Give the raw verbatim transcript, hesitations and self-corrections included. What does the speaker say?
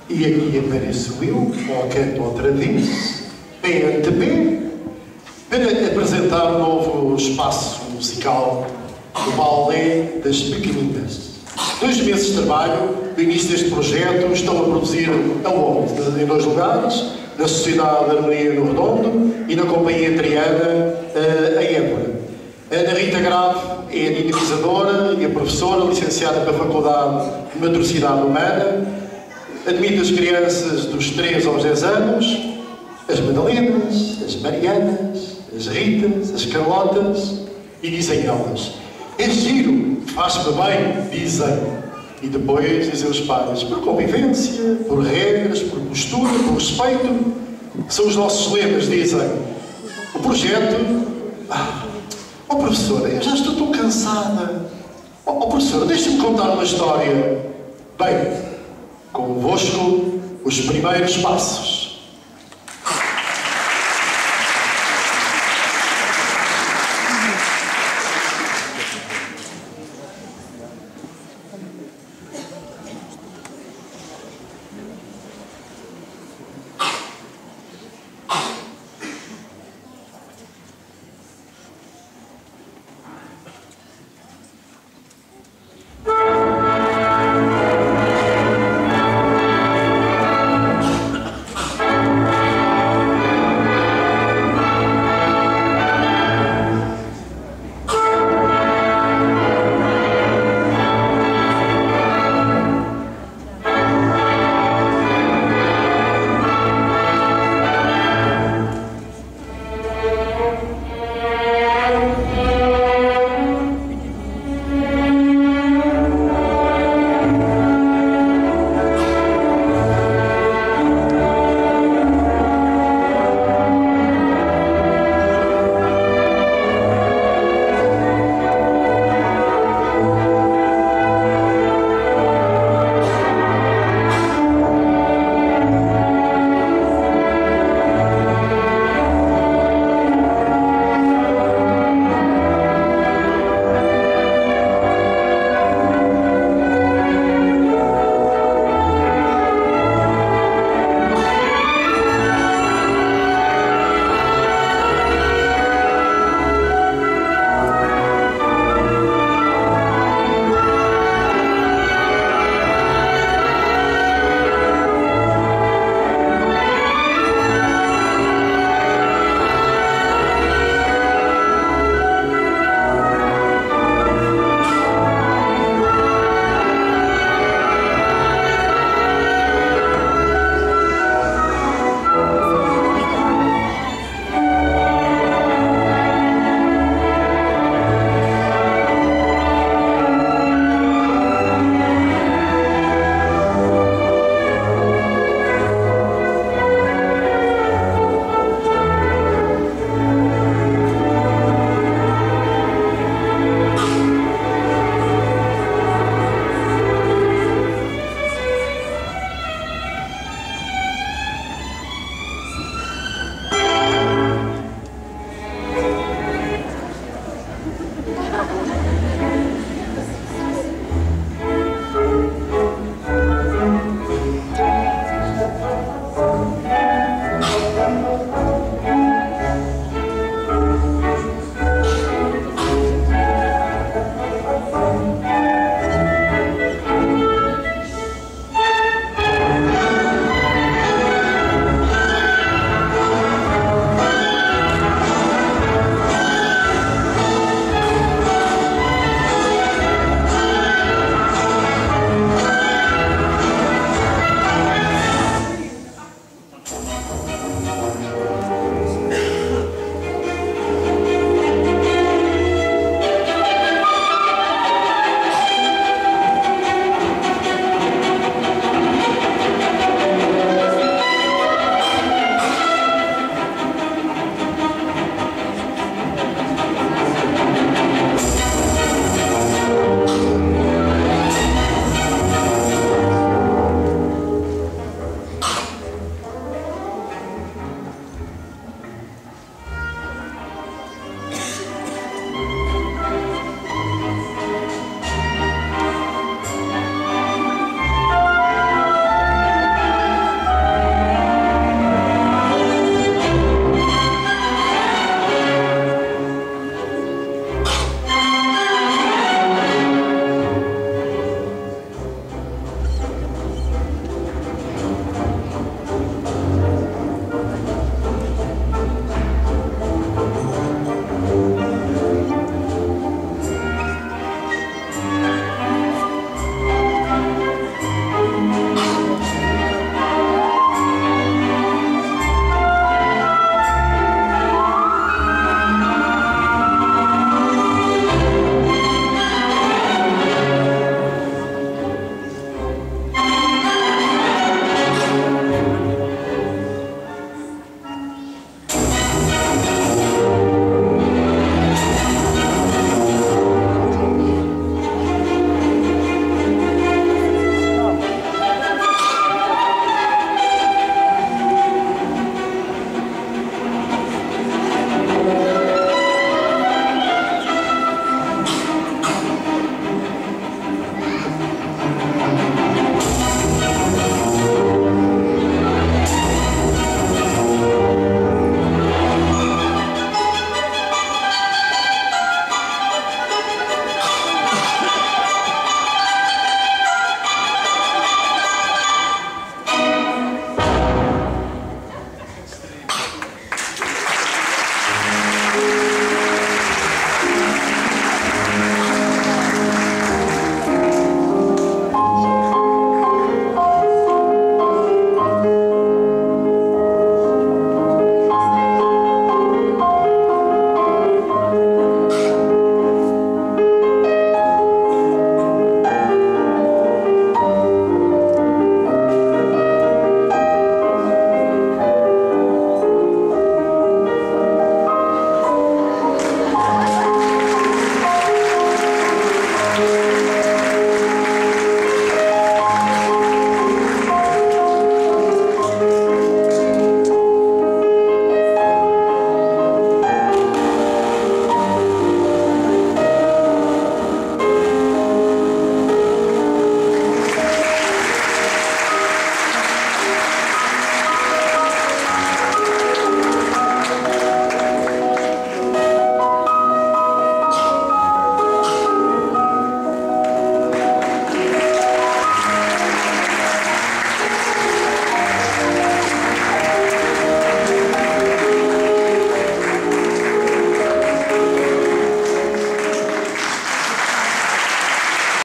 E aqui apareço eu, ao canto outra vez, P N T P, para apresentar um novo espaço musical, o Balé das Pequeninas. Dois meses de trabalho, do início deste projeto, estão a produzir aonde? Em dois lugares, na Sociedade de Harmonia no Redondo e na Companhia Triana, em Évora. A Ana Rita Grave é a dinamizadora e a professora, licenciada pela Faculdade de Motricidade Humana, admite as crianças dos três aos dez anos, as Madalenas, as Marianas, as Ritas, as Carlotas, e dizem elas: é giro, faz-me bem, dizem. E depois dizem os pais: por convivência, por regras, por postura, por respeito. São os nossos lemas, dizem. O projeto... Ah, oh professora, eu já estou tão cansada. Oh, oh professora, deixe-me contar uma história. Bem, convosco, os primeiros passos.